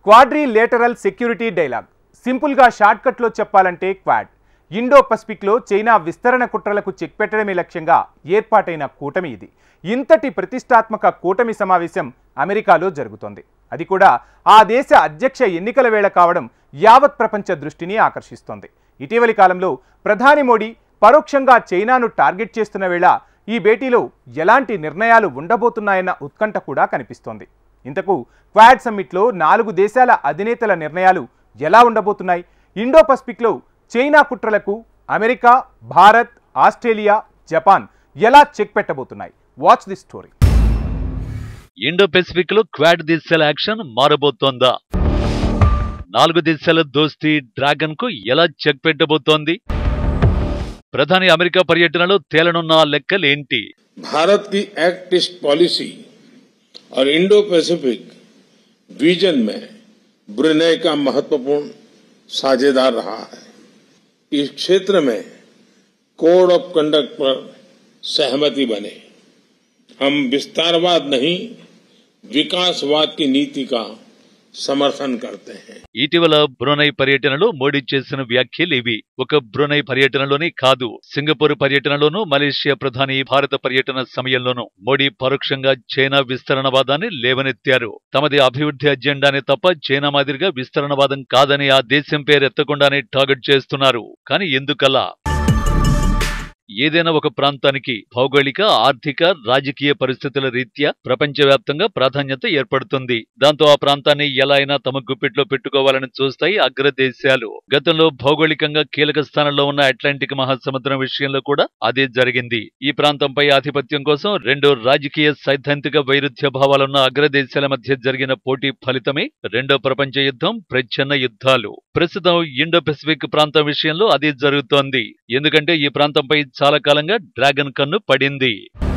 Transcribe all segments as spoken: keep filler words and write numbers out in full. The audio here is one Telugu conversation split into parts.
క్వాడ్రిలేటరల్ సెక్యూరిటీ డైలాగ్ సింపుల్గా షార్ట్కట్లో చెప్పాలంటే క్వాడ్ ఇండో పసిఫిక్లో చైనా విస్తరణ కుట్రలకు చెక్ పెట్టడమే లక్ష్యంగా ఏర్పాటైన కూటమి ఇది. ఇంతటి ప్రతిష్టాత్మక కూటమి సమావేశం అమెరికాలో జరుగుతోంది. అది కూడా ఆ దేశ అధ్యక్ష ఎన్నికల వేళ కావడం యావత్ ప్రపంచ దృష్టిని ఆకర్షిస్తోంది. ఇటీవలి కాలంలో ప్రధాని మోడీ పరోక్షంగా చైనాను టార్గెట్ చేస్తున్న వేళ ఈ భేటీలో ఎలాంటి నిర్ణయాలు ఉండబోతున్నాయన్న ఉత్కంఠ కూడా కనిపిస్తోంది. ఇంతకు క్వాడ్ సమ్మిట్లో నాలుగు దేశాల అధినేతల నిర్ణయాలు ఎలా ఉండబోతున్నాయి? ఇండో పసిఫిక్లో చైనా కుట్రలకు అమెరికా, భారత్, ఆస్ట్రేలియా, జపాన్ ఎలా చెక్ పెట్టబోతున్నాయి? Watch the story. Indo Pacific లో క్వాడ్ దేశాల యాక్షన్ మారబోతోందా? నాలుగు దేశాల దోస్తీ డ్రాగన్ కు ఎలా చెక్ పెట్టబోతోంది? ప్రధాని అమెరికా పర్యటనలో తేలనున్న లెక్కలేంటి? భారత్ की एक्ट ईस्ट पॉलिसी और इंडो पैसिफिक विजन में ब्रुनेई का महत्वपूर्ण साझेदार रहा है. इस क्षेत्र में कोड ऑफ कंडक्ट पर सहमति बने. हम विस्तारवाद नहीं, विकासवाद की नीति का సమర్థన करते हैं. ఇటీవల బ్రునై పర్యటనలో మోడీ చేసిన వ్యాఖ్యలు ఇవి. ఒక బ్రునై పర్యటనలోనే కాదు, సింగపూర్ పర్యటనలోనూ, మలేషియా ప్రధాని భారత పర్యటన సమయంలోనూ మోడీ పరోక్షంగా చైనా విస్తరణవాదాన్ని లేవనెత్తారు. తమది అభివృద్ధి అజెండానే తప్ప చైనా మాదిరిగా విస్తరణవాదం కాదని ఆ దేశం పేరెత్తకుండానే టార్గెట్ చేస్తున్నారు. కానీ ఎందుకలా? ఏదైనా ఒక ప్రాంతానికి భౌగోళిక, ఆర్థిక, రాజకీయ పరిస్థితుల రీత్యా ప్రపంచవ్యాప్తంగా ప్రాధాన్యత ఏర్పడుతుంది. దాంతో ఆ ప్రాంతాన్ని ఎలా అయినా తమ గుప్పిట్లో పెట్టుకోవాలని చూస్తాయి అగ్రదేశాలు. గతంలో భౌగోళికంగా కీలక స్థానంలో ఉన్న అట్లాంటిక్ మహాసముద్రం విషయంలో కూడా అదే జరిగింది. ఈ ప్రాంతంపై ఆధిపత్యం కోసం రెండు రాజకీయ సైద్ధాంతిక వైరుధ్య భావాలున్న అగ్రదేశాల మధ్య జరిగిన పోటీ ఫలితమే రెండో ప్రపంచ యుద్ధం, ప్రచ్ఛన్న యుద్ధాలు. ప్రస్తుతం ఇండో పెసిఫిక్ ప్రాంతం విషయంలో అదే జరుగుతోంది. ఎందుకంటే ఈ ప్రాంతంపై చాలా కాలంగా డ్రాగన్ కన్ను పడింది.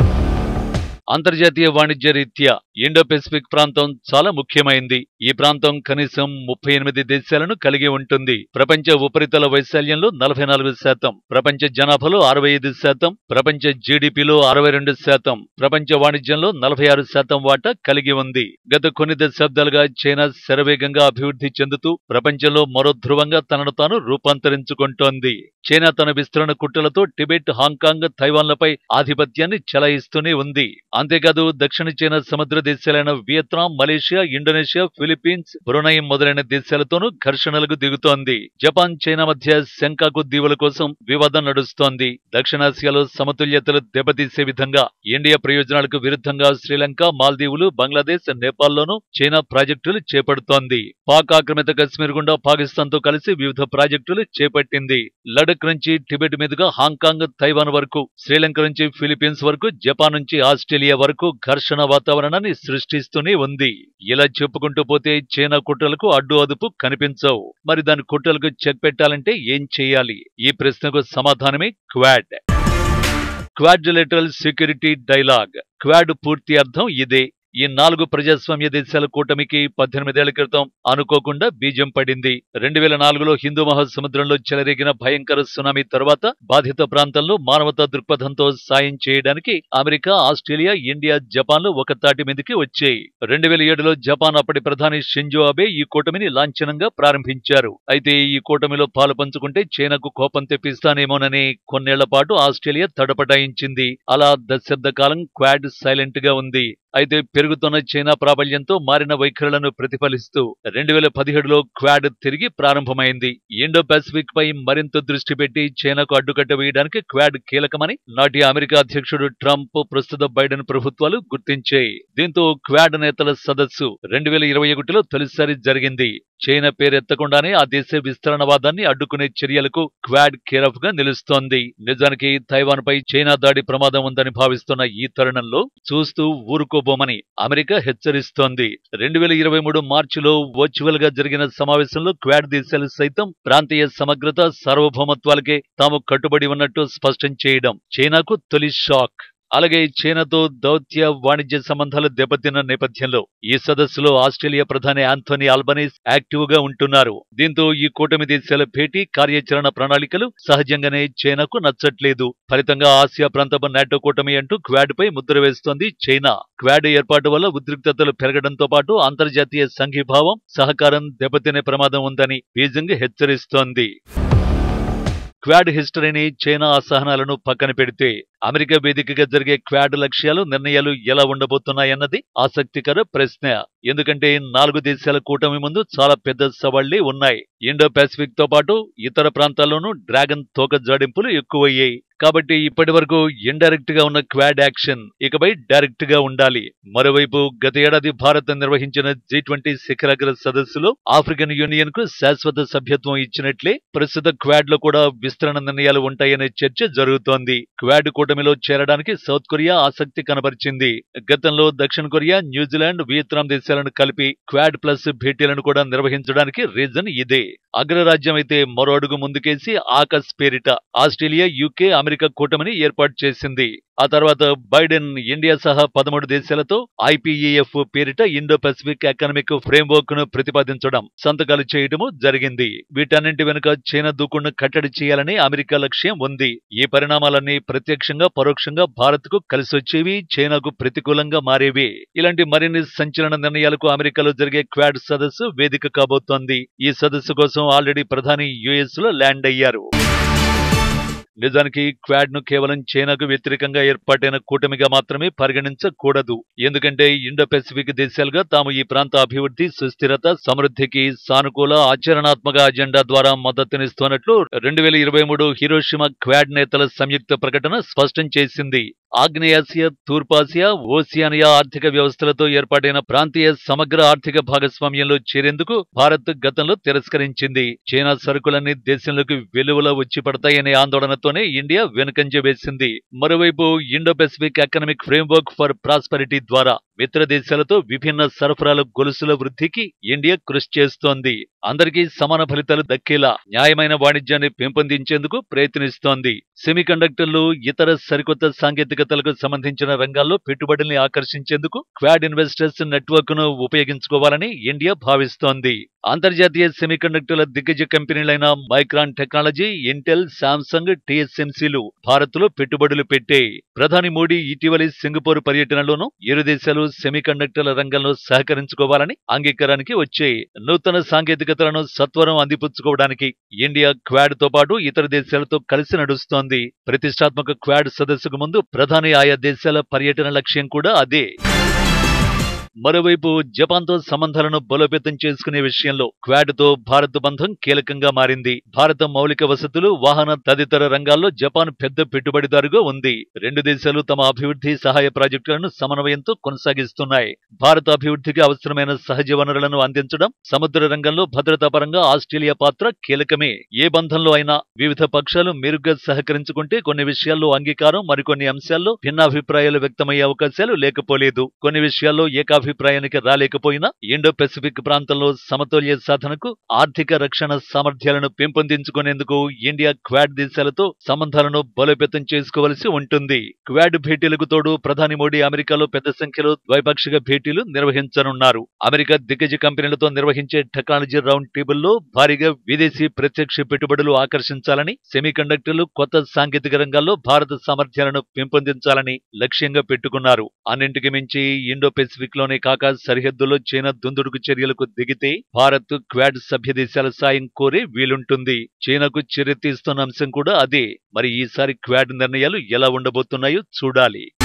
అంతర్జాతీయ వాణిజ్య రీత్యా ఇండో పెసిఫిక్ ప్రాంతం చాలా ముఖ్యమైంది. ఈ ప్రాంతం కనీసం ముప్పై ఎనిమిది దేశాలను కలిగి ఉంటుంది. ప్రపంచ ఉపరితల వైశాల్యంలో నలభై నాలుగు శాతం, ప్రపంచ జనాభాలో అరవై ఐదు శాతం, ప్రపంచ జీడిపిలో అరవై రెండు శాతం, ప్రపంచ వాణిజ్యంలో నలభై ఆరు శాతం వాటా కలిగి ఉంది. గత కొన్ని దశాబ్దాలుగా చైనా శరవేగంగా అభివృద్ధి చెందుతూ ప్రపంచంలో మరో ధ్రువంగా తనను తాను రూపాంతరించుకుంటోంది. చైనా తన విస్తరణ కుట్రలతో టిబెట్, హాంకాంగ్, తైవాన్లపై ఆధిపత్యాన్ని చెలాయిస్తూనే ఉంది. అంతేకాదు దక్షిణ చైనా సముద్ర దేశాలైన Vietnam, Malaysia, Indonesia, Philippines, Brunei మొదలైన దేశాలతోనూ ఘర్షణలకు దిగుతోంది. జపాన్, చైనా మధ్య శంకాకు దీవుల కోసం వివాదం నడుస్తోంది. దక్షిణాసియాలో సమతుల్యతలు దెబ్బతీసే విధంగా ఇండియా ప్రయోజనాలకు విరుద్ధంగా శ్రీలంక, మాల్దీవులు, బంగ్లాదేశ్, నేపాల్లోనూ చైనా ప్రాజెక్టులు చేపడుతోంది. పాక్ ఆక్రమిత కశ్మీర్ గుండా పాకిస్తాన్ తో కలిసి వివిధ ప్రాజెక్టులు చేపట్టింది. లడక్ నుంచి టిబెట్ మీదుగా హాంకాంగ్, తైవాన్ వరకు, శ్రీలంక నుంచి ఫిలిప్పీన్స్ వరకు, జపాన్ నుంచి ఆస్ట్రేలియా వరకు ఘర్షణ వాతావరణాన్ని సృష్టిస్తూనే ఉంది. ఇలా చెప్పుకుంటూ పోతే చైనా కుట్రలకు అడ్డు అదుపు కనిపించవు. మరి దాని కుట్రలకు చెక్ పెట్టాలంటే ఏం చేయాలి? ఈ ప్రశ్నకు సమాధానమే Quad. Quadrilateral security dialogue. Quad పూర్తి అర్థం ఇదే. ఈ నాలుగు ప్రజాస్వామ్య దేశాల కూటమికి పద్దెనిమిదేళ్ల క్రితం అనుకోకుండా బీజం పడింది. రెండు వేల నాలుగులో హిందూ మహాసముద్రంలో చెలరేగిన భయంకర సునామీ తర్వాత బాధిత ప్రాంతంలో మానవతా దృక్పథంతో సాయం చేయడానికి అమెరికా, ఆస్ట్రేలియా, ఇండియా, జపాన్లు ఒక తాటి మీదకి వచ్చాయి. రెండు వేల ఏడులో జపాన్ అప్పటి ప్రధాని షింజో అబే ఈ కూటమిని లాంఛనంగా ప్రారంభించారు. అయితే ఈ కూటమిలో పాలు పంచుకుంటే చైనాకు కోపం తెప్పిస్తానేమోనని కొన్నేళ్ల పాటు ఆస్ట్రేలియా తడపటాయించింది. అలా దశాబ్ద కాలం క్వాడ్ సైలెంట్ గా ఉంది. అయితే పెరుగుతున్న చైనా ప్రాబల్యంతో మారిన వైఖరులను ప్రతిఫలిస్తూ రెండు వేల పదిహేడులో క్వాడ్ తిరిగి ప్రారంభమైంది. ఇండో పసిఫిక్ పై మరింత దృష్టి పెట్టి చైనాకు అడ్డుకట్ట వేయడానికి క్వాడ్ కీలకమని నాటి అమెరికా అధ్యక్షుడు ట్రంప్, ప్రస్తుత బైడెన్ ప్రభుత్వాలు గుర్తించాయి. దీంతో క్వాడ్ నేతల సదస్సు రెండు వేల ఇరవై ఒకటిలో తొలిసారి జరిగింది. చైనా పేరెత్తకుండానే ఆ దేశ విస్తరణవాదాన్ని అడ్డుకునే చర్యలకు క్వాడ్ కేరఫ్ గా నిలుస్తోంది. నిజానికి తైవాన్ పై చైనా దాడి ప్రమాదం ఉందని భావిస్తున్న ఈ తరుణంలో చూస్తూ ఊరుకోబోమని అమెరికా హెచ్చరిస్తోంది. రెండు వేల ఇరవై మూడు మార్చిలో వర్చువల్ గా జరిగిన సమావేశంలో క్వాడ్ దేశాలు సైతం ప్రాంతీయ సమగ్రత, సార్వభౌమత్వాలకే తాము కట్టుబడి ఉన్నట్టు స్పష్టం చేయడం చైనాకు తొలి షాక్. అలాగే చైనాతో దౌత్య వాణిజ్య సంబంధాలు దెబ్బతిన్న నేపథ్యంలో ఈ సదస్సులో ఆస్ట్రేలియా ప్రధాని ఆంథోనీ ఆల్బనీస్ యాక్టివ్ గా ఉంటున్నారు. దీంతో ఈ కూటమి దేశాల భేటీ కార్యాచరణ ప్రణాళికలు సహజంగానే చైనాకు నచ్చట్లేదు. ఫలితంగా ఆసియా ప్రాంతపు నాటో కూటమి అంటూ క్వాడ్ పై ముద్ర వేస్తోంది చైనా. క్వాడ్ ఏర్పాటు వల్ల ఉద్రిక్తతలు పెరగడంతో పాటు అంతర్జాతీయ సంఘీభావం, సహకారం దెబ్బతినే ప్రమాదం ఉందని బీజింగ్ హెచ్చరిస్తోంది. క్వాడ్ హిస్టరీని, చైనా అసహనాలను పక్కన పెడితే అమెరికా వేదికగా జరిగే క్వాడ్ లక్ష్యాలు, నిర్ణయాలు ఎలా ఉండబోతున్నాయన్నది ఆసక్తికర ప్రశ్న. ఎందుకంటే నాలుగు దేశాల కూటమి ముందు చాలా పెద్ద సవాళ్లే ఉన్నాయి. ఇండో పసిఫిక్ తో పాటు ఇతర ప్రాంతాల్లోనూ డ్రాగన్ తోక జాడింపులు ఎక్కువయ్యాయి. కాబట్టి ఇప్పటి వరకు ఇండైరెక్ట్ గా ఉన్న క్వాడ్ యాక్షన్ ఇకపై డైరెక్ట్ గా ఉండాలి. మరోవైపు గత ఏడాది భారత్ నిర్వహించిన జీ ట్వంటీ శిఖరాగ్ర సదస్సులో ఆఫ్రికన్ యూనియన్ కు శాశ్వత సభ్యత్వం ఇచ్చినట్లే ప్రస్తుత క్వాడ్ లో కూడా విస్తరణ నిర్ణయాలు ఉంటాయనే చర్చ జరుగుతోంది. క్వాడ్ కూటమిలో చేరడానికి సౌత్ కొరియా ఆసక్తి కనబరిచింది. గతంలో దక్షిణ కొరియా, న్యూజిలాండ్, వియత్నాం దేశాలను కలిపి క్వాడ్ ప్లస్ భేటీలను కూడా నిర్వహించడానికి రీజన్ ఇదే. అగ్రరాజ్యం అయితే మరో అడుగు ముందుకేసి ఆకస్ పేరిట ఆస్ట్రేలియా, యూకే, అమెరికా కూటమిని ఏర్పాటు చేసింది. ఆ తర్వాత బైడెన్ ఇండియా సహా పదమూడు దేశాలతో ఐపీఈఎఫ్ పేరిట ఇండో పసిఫిక్ ఎకనామిక్ ఫ్రేమ్వర్క్ ను ప్రతిపాదించడం, సంతకాలు చేయడము జరిగింది. వీటన్నింటి వెనుక చైనా దూకుడును కట్టడి చేయాలని అమెరికా లక్ష్యం ఉంది. ఈ పరిణామాలన్నీ ప్రత్యక్షంగా, పరోక్షంగా భారత్ కు కలిసొచ్చేవి, చైనాకు ప్రతికూలంగా మారేవి. ఇలాంటి మరిన్ని సంచలన నిర్ణయాలకు అమెరికాలో జరిగే క్వాడ్ సదస్సు వేదిక కాబోతోంది. ఈ సదస్సు కోసం ఆల్రెడీ ప్రధాని యుఎస్ లో ల్యాండ్ అయ్యారు. నిజానికి క్వాడ్ ను కేవలం చైనాకు వ్యతిరేకంగా ఏర్పాటైన కూటమిగా మాత్రమే పరిగణించకూడదు. ఎందుకంటే ఇండో పసిఫిక్ దేశాలుగా తాము ఈ ప్రాంత అభివృద్ధి, సుస్థిరత, సమృద్ధికి సానుకూల ఆచరణాత్మక అజెండా ద్వారా మద్దతునిస్తున్నట్లు రెండు వేల ఇరవై మూడు హిరోషిమా క్వాడ్ నేతల సంయుక్త ప్రకటన స్పష్టం చేసింది. ఆగ్నేయాసియా, తూర్పాసియా, ఓసియానియా ఆర్థిక వ్యవస్థలతో ఏర్పాటైన ప్రాంతీయ సమగ్ర ఆర్థిక భాగస్వామ్యంలో చేరేందుకు భారత్ గతంలో తిరస్కరించింది. చైనా సరుకులన్నీ దేశంలోకి వెలువలా వచ్చి పడతాయనే ఆందోళనతోనే ఇండియా వెనుకంజ వేసింది. మరోవైపు Indo Pacific economic framework for prosperity ద్వారా మిత్ర దేశాలతో విభిన్న సరఫరాల గొలుసుల వృద్ధికి ఇండియా కృషి చేస్తోంది. అందరికీ సమాన ఫలితాలు దక్కేలా న్యాయమైన వాణిజ్యాన్ని పెంపొందించేందుకు ప్రయత్నిస్తోంది. సెమీకండక్టర్లు, ఇతర సరికొత్త సాంకేతికతలకు సంబంధించిన రంగాల్లో పెట్టుబడుల్ని ఆకర్షించేందుకు క్వాడ్ ఇన్వెస్టర్స్ నెట్వర్క్ ను ఉపయోగించుకోవాలని ఇండియా భావిస్తోంది. అంతర్జాతీయ సెమీకండక్టర్ల దిగ్గజ కంపెనీలైన మైక్రాన్ టెక్నాలజీ, ఇంటెల్, శాంసంగ్, టీఎస్ఎంసీలు భారత్ లో పెట్టుబడులు పెట్టే. ప్రధాని మోడీ ఇటీవలి సింగపూర్ పర్యటనలోనూ ఇరు దేశాలు సెమీకండక్టర్ల రంగంలో సహకరించుకోవాలని అంగీకారానికి వచ్చాయి. నూతన సాంకేతికతలను సత్వరం అందిపుచ్చుకోవడానికి ఇండియా క్వాడ్ తో పాటు ఇతర దేశాలతో కలిసి నడుస్తోంది. ప్రతిష్టాత్మక క్వాడ్ సదస్సుకు ముందు ప్రధాని ఆయా దేశాల పర్యటన లక్ష్యం కూడా అదే. మరోవైపు జపాన్తో సంబంధాలను బలోపేతం చేసుకునే విషయంలో క్వాడ్ తో భారత్ బంధం కీలకంగా మారింది. భారత మౌలిక వసతులు, వాహన తదితర రంగాల్లో జపాన్ పెద్ద పెట్టుబడిదారుగా ఉంది. రెండు దేశాలు తమ అభివృద్ధి సహాయ ప్రాజెక్టులను సమన్వయంతో కొనసాగిస్తున్నాయి. భారత అభివృద్ధికి అవసరమైన సహజ వనరులను అందించడం, సముద్ర రంగంలో భద్రతా పరంగా ఆస్ట్రేలియా పాత్ర కీలకమే. ఏ బంధంలో అయినా వివిధ పక్షాలు మెరుగ్గా సహకరించుకుంటే కొన్ని విషయాల్లో అంగీకారం, మరికొన్ని అంశాల్లో భిన్నాభిప్రాయాలు వ్యక్తమయ్యే అవకాశాలు లేకపోలేదు. కొన్ని విషయాల్లో ఏకాభి అభిప్రాయానికి రాలేకపోయినా ఇండో పసిఫిక్ ప్రాంతంలో సమతుల్య సాధనకు, ఆర్థిక రక్షణ సామర్థ్యాలను పెంపొందించుకునేందుకు ఇండియా క్వాడ్ దేశాలతో సంబంధాలను బలోపేతం చేసుకోవలసి ఉంటుంది. క్వాడ్ భేటీలకు తోడు ప్రధాని మోడీ అమెరికాలో పెద్ద సంఖ్యలో ద్వైపాక్షిక భేటీలు నిర్వహించనున్నారు. అమెరికా దిగ్గజ కంపెనీలతో నిర్వహించే టెక్నాలజీ రౌండ్ టేబుల్లో భారీగా విదేశీ ప్రత్యక్ష పెట్టుబడులు ఆకర్షించాలని, సెమీకండక్టర్లు, కొత్త సాంకేతిక రంగాల్లో భారత సామర్థ్యాలను పెంపొందించాలని లక్ష్యంగా పెట్టుకున్నారు. అన్నింటికి మించి ఇండో పసిఫిక్ లోనే కాక సరిహద్దులో చైనా దుందుడుకు చర్యలకు దిగితే భారత్ క్వాడ్ సభ్య దేశాల సాయం కోరే వీలుంటుంది. చైనాకు చర్య తీస్తున్న అంశం కూడా అదే. మరి ఈసారి క్వాడ్ నిర్ణయాలు ఎలా ఉండబోతున్నాయో చూడాలి.